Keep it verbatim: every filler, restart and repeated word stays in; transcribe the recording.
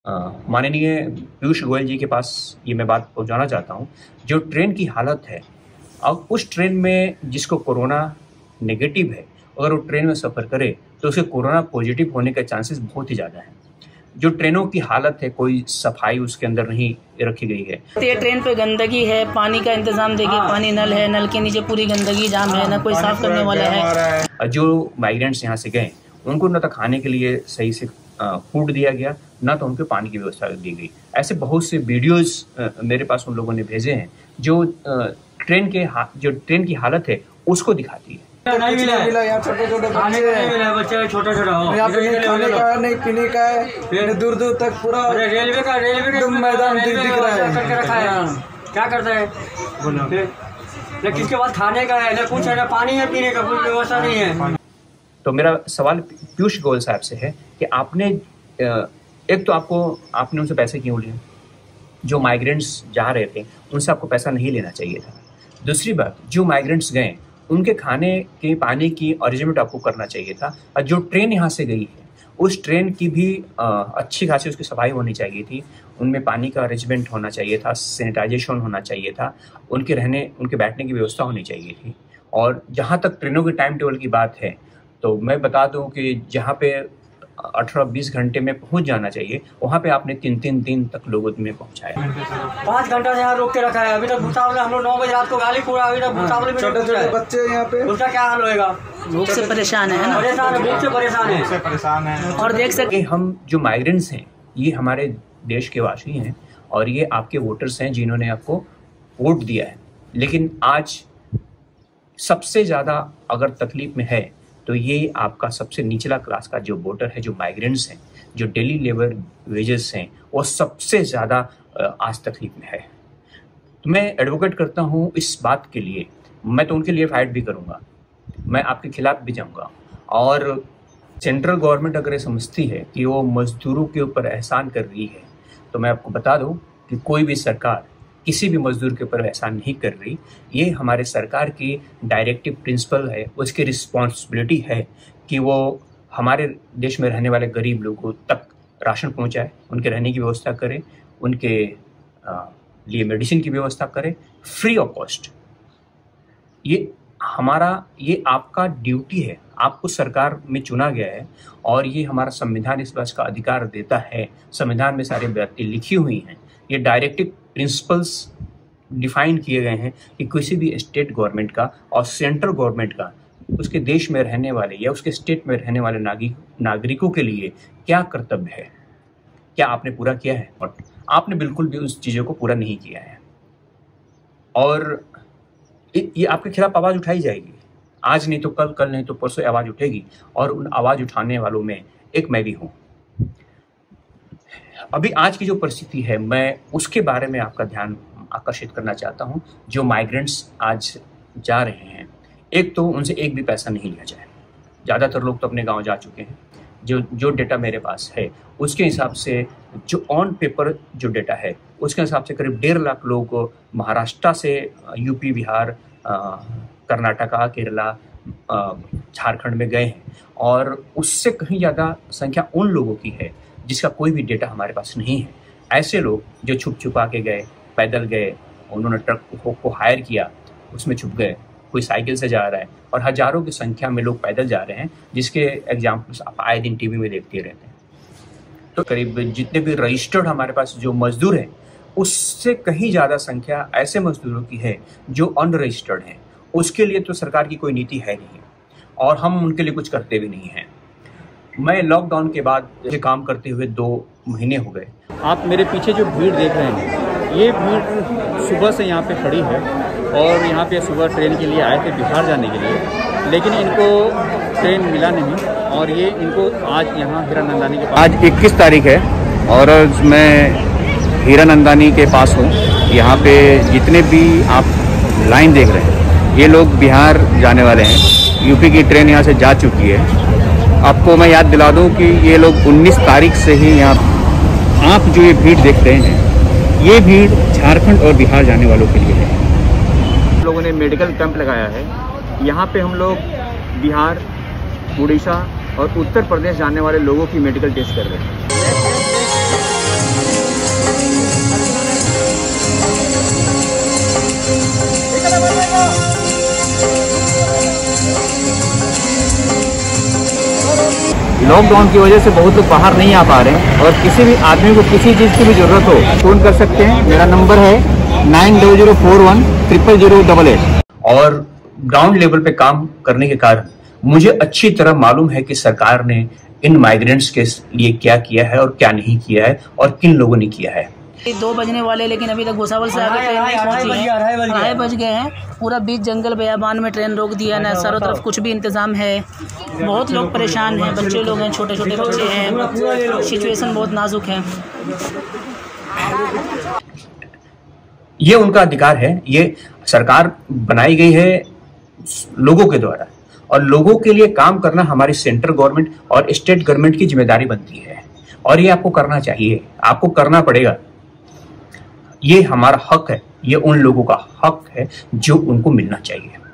माननीय पीयूष गोयल जी के पास ये मैं बात पहुंचाना चाहता हूं। जो ट्रेन की हालत है, अब उस ट्रेन में जिसको कोरोना नेगेटिव है, अगर वो ट्रेन में सफ़र करे तो उसे कोरोना पॉजिटिव होने के चांसेस बहुत ही ज़्यादा हैं। जो ट्रेनों की हालत है, कोई सफाई उसके अंदर नहीं रखी गई है। ये ट्रेन पे गंदगी है, पानी का इंतजाम देखिए, पानी नल है, नल के नीचे पूरी गंदगी जाम है, ना कोई साफ करने वाला है। जो माइग्रेंट्स यहाँ से गए उनको न तो खाने के लिए सही से फूड दिया गया, ना तो उनको पानी की व्यवस्था दी गई। ऐसे बहुत से वीडियोस मेरे पास उन लोगों ने भेजे हैं जो ट्रेन के जो ट्रेन की हालत है उसको दिखाती है। नहीं मिला, मिला यहाँ छोटे छोटे बच्चे नहीं मिला, बच्चे छोटा छोटा हो यहाँ पे नहीं खाने का है, नहीं पीने का है, दूर दूर तक पूरा रेलवे का रेलवे का मैदान दिख दिख रहा है। करके रखा है, क्या करता है बोलो, किसके पास खाने का है, ना कुछ है, ना पानी है, पीने का कोई व्यवस्था नहीं है। तो मेरा सवाल पीयूष गोयल साहब से है कि आपने एक तो आपको आपने उनसे पैसे क्यों लिए? जो माइग्रेंट्स जा रहे थे उनसे आपको पैसा नहीं लेना चाहिए था। दूसरी बात, जो माइग्रेंट्स गए उनके खाने के पानी की अरेंजमेंट आपको करना चाहिए था। और जो ट्रेन यहाँ से गई है उस ट्रेन की भी आ, अच्छी खासी उसकी सफाई होनी चाहिए थी, उनमें पानी का अरेंजमेंट होना चाहिए था, सैनिटाइजेशन होना चाहिए था, उनके रहने उनके बैठने की व्यवस्था होनी चाहिए थी। और जहाँ तक ट्रेनों के टाइम टेबल की बात है तो मैं बता दूं कि जहाँ पे अठारह बीस घंटे में पहुंच जाना चाहिए वहाँ पे आपने तीन तीन दिन तक लोगों में पहुंचाया। पाँच घंटा से यहाँ रोक के रखा है, अभी तक भूसावल हम लोग नौ बजे रात को गाली पूरा, अभी तक भूसावल में छोटे छोटे बच्चे यहाँ पे, उसका क्या हाल होएगा? भूख से परेशान है ना, परेशान है, भूख से परेशान है, से परेशान है। और देख सकते हम जो माइग्रेंट्स हैं ये हमारे देश के वासी हैं और ये आपके वोटर्स हैं जिन्होंने आपको वोट दिया है। लेकिन आज सबसे ज़्यादा अगर तकलीफ में है तो ये आपका सबसे निचला क्लास का जो वोटर है, जो माइग्रेंट्स हैं, जो डेली लेबर वेजेस हैं, वो सबसे ज़्यादा आज तकलीफ में है। तो मैं एडवोकेट करता हूँ इस बात के लिए, मैं तो उनके लिए फाइट भी करूँगा, मैं आपके खिलाफ भी जाऊँगा। और सेंट्रल गवर्नमेंट अगर ये समझती है कि वो मजदूरों के ऊपर एहसान कर रही है तो मैं आपको बता दूँ कि कोई भी सरकार किसी भी मजदूर के ऊपर एहसान नहीं कर रही। ये हमारे सरकार की डायरेक्टिव प्रिंसिपल है, उसकी रिस्पॉन्सिबिलिटी है कि वो हमारे देश में रहने वाले गरीब लोगों तक राशन पहुंचाए, उनके रहने की व्यवस्था करे, उनके आ, लिए मेडिसिन की व्यवस्था करे फ्री ऑफ कॉस्ट। ये हमारा ये आपका ड्यूटी है, आपको सरकार में चुना गया है और ये हमारा संविधान इस बात का अधिकार देता है। संविधान में सारी बातें लिखी हुई हैं, ये डायरेक्टिव प्रिंसिपल्स डिफाइन किए गए हैं कि किसी भी स्टेट गवर्नमेंट का और सेंट्रल गवर्नमेंट का उसके देश में रहने वाले या उसके स्टेट में रहने वाले नागरिक नागरिकों के लिए क्या कर्तव्य है, क्या आपने पूरा किया है? और आपने बिल्कुल भी उस चीज़ों को पूरा नहीं किया है और ये आपके खिलाफ आवाज़ उठाई जाएगी। आज नहीं तो कल, कल नहीं तो परसों आवाज़ उठेगी और उन आवाज़ उठाने वालों में एक मैं भी हूँ। अभी आज की जो परिस्थिति है मैं उसके बारे में आपका ध्यान आकर्षित करना चाहता हूं। जो माइग्रेंट्स आज जा रहे हैं, एक तो उनसे एक भी पैसा नहीं लिया जाए। ज़्यादातर लोग तो अपने गांव जा चुके हैं। जो जो डेटा मेरे पास है उसके हिसाब से, जो ऑन पेपर जो डेटा है उसके हिसाब से करीब डेढ़ लाख लोग महाराष्ट्र से यूपी, बिहार, कर्नाटका, केरला, झारखंड में गए हैं और उससे कहीं ज़्यादा संख्या उन लोगों की है जिसका कोई भी डेटा हमारे पास नहीं है। ऐसे लोग जो छुप छुपा के गए, पैदल गए, उन्होंने ट्रक को, को हायर किया, उसमें छुप गए, कोई साइकिल से जा रहा है और हजारों की संख्या में लोग पैदल जा रहे हैं, जिसके एग्जाम्पल्स आप आए दिन टीवी में देखते रहते हैं। तो करीब जितने भी रजिस्टर्ड हमारे पास जो मजदूर हैं उससे कहीं ज़्यादा संख्या ऐसे मजदूरों की है जो अनरजिस्टर्ड हैं। उसके लिए तो सरकार की कोई नीति है नहीं और हम उनके लिए कुछ करते भी नहीं हैं। मैं लॉकडाउन के बाद ये काम करते हुए दो महीने हो गए। आप मेरे पीछे जो भीड़ देख रहे हैं, ये भीड़ सुबह से यहाँ पे खड़ी है और यहाँ पे सुबह ट्रेन के लिए आए थे बिहार जाने के लिए, लेकिन इनको ट्रेन मिला नहीं और ये इनको आज यहाँ हीरानंदानी के पास, आज इक्कीस तारीख है और मैं हीरानंदानी के पास हूँ। यहाँ पे जितने भी आप लाइन देख रहे हैं ये लोग बिहार जाने वाले हैं। यूपी की ट्रेन यहाँ से जा चुकी है। आपको मैं याद दिला दूं कि ये लोग उन्नीस तारीख से ही यहाँ, आप जो ये भीड़ देख रहे हैं ये भीड़ झारखंड और बिहार जाने वालों के लिए है। हम लोगों ने मेडिकल कैंप लगाया है। यहाँ पे हम लोग बिहार, उड़ीसा और उत्तर प्रदेश जाने वाले लोगों की मेडिकल टेस्ट कर रहे हैं। लॉकडाउन की वजह से बहुत लोग बाहर नहीं आ पा रहे हैं और किसी भी आदमी को किसी चीज़ की भी ज़रूरत हो फ़ोन कर सकते हैं। मेरा नंबर है nine double zero four one triple zero double eight. और ग्राउंड लेवल पे काम करने के कारण मुझे अच्छी तरह मालूम है कि सरकार ने इन माइग्रेंट्स के लिए क्या किया है और क्या नहीं किया है और किन लोगों ने किया है। दो बजने वाले लेकिन अभी तक भुसावल से आगे ट्रेन नहीं पहुंची है। अढ़ाई बज गए हैं। पूरा बीच जंगल बयाबान में ट्रेन रोक दिया ना, चारों तरफ कुछ भी इंतजाम है। बहुत लोग परेशान हैं, बच्चे लोग हैं, छोटे छोटे बच्चे हैं। सिचुएशन बहुत नाजुक है। ये उनका अधिकार है। ये सरकार बनाई गई है लोगों के द्वारा और लोगों के लिए काम करना हमारी सेंट्रल गवर्नमेंट और स्टेट गवर्नमेंट की जिम्मेदारी बनती है और ये आपको करना चाहिए, आपको करना पड़ेगा। ये हमारा हक है, ये उन लोगों का हक है जो उनको मिलना चाहिए।